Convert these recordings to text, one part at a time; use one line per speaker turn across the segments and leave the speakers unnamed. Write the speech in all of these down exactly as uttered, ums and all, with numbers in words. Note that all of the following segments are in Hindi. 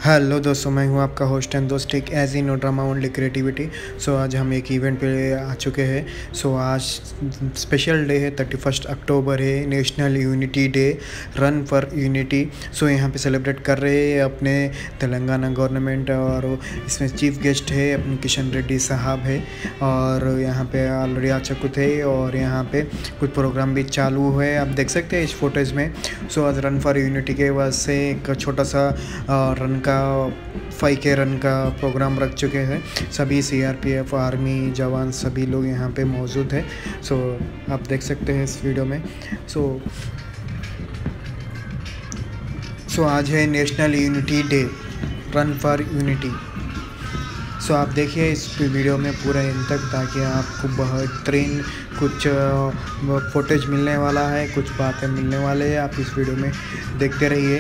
हेलो दोस्तों, मैं हूं आपका होस्ट एंड दोस्त एक age in no drama only creativity. So आज हम एक इवेंट पे आ चुके हैं। सो so, आज स्पेशल डे है, थर्टी फर्स्ट अक्टूबर है, national unity day, run for unity. So यहाँ पे सेलिब्रेट कर रहे हैं अपने तेलंगाना गवर्नमेंट, और इसमें चीफ गेस्ट है अपने किशन रेड्डी साहब है, और यहाँ पे ऑलरेडी आ चुके थे, और यहाँ पे कुछ प्रोग्राम भी चालू है, आप देख सकते हैं इस फोटोज़ में। सो so, आज रन फॉर यूनिटी के वजह से एक छोटा सा रन का फाइव के रन का प्रोग्राम रख चुके हैं। सभी सीआरपीएफ, आर्मी जवान सभी लोग यहाँ पे मौजूद हैं। सो so, आप देख सकते हैं इस वीडियो में। सो so, सो so, आज है national unity day, run for unity. So आप देखिए इस वीडियो में पूरा इन तक, ताकि आपको बेहतरीन कुछ फुटेज मिलने वाला है, कुछ बातें मिलने वाले हैं। आप इस वीडियो में देखते रहिए।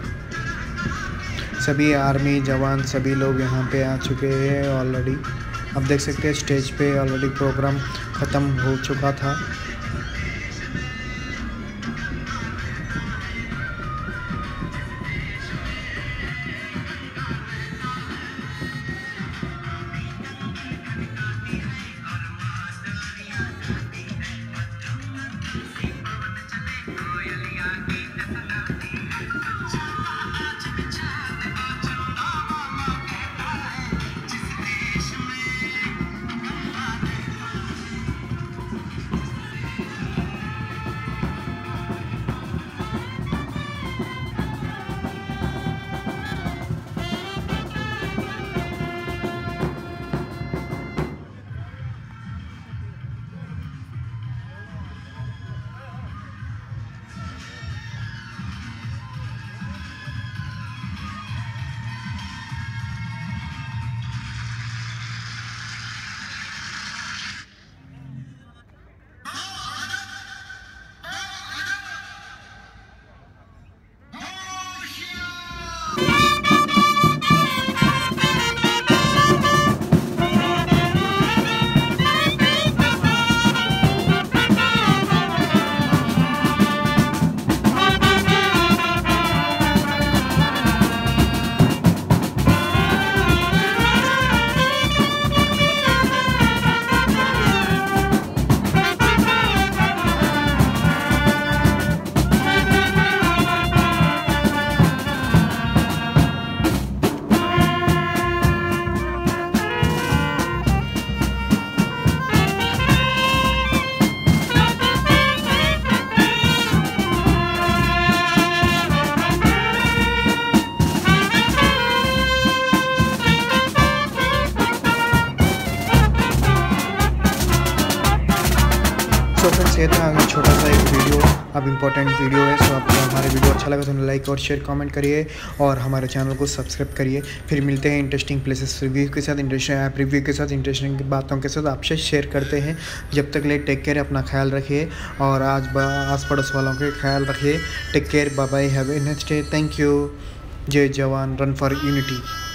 सभी आर्मी जवान सभी लोग यहाँ पे आ चुके हैं ऑलरेडी। आप देख सकते हैं स्टेज पे ऑलरेडी प्रोग्राम ख़त्म हो चुका था। सो फ्रेंड्स, ये था छोटा सा एक वीडियो, अब इम्पोर्टेंट वीडियो है। सो आपको हमारे वीडियो अच्छा लगा तो लाइक और शेयर कमेंट करिए, और हमारे चैनल को सब्सक्राइब करिए। फिर मिलते हैं इंटरेस्टिंग प्लेसेस रिव्यू के साथ, इंटरेस्टिंग ऐप रिव्यू के साथ, इंटरेस्टिंग बातों के साथ आपसे शेयर करते हैं। जब तक ले टेक केयर, अपना ख्याल रखिए, और आज आस पड़ोस वालों के ख्याल रखिए। Take care, bye bye, have a next day. Thank you. जय जवान, रन फॉर यूनिटी।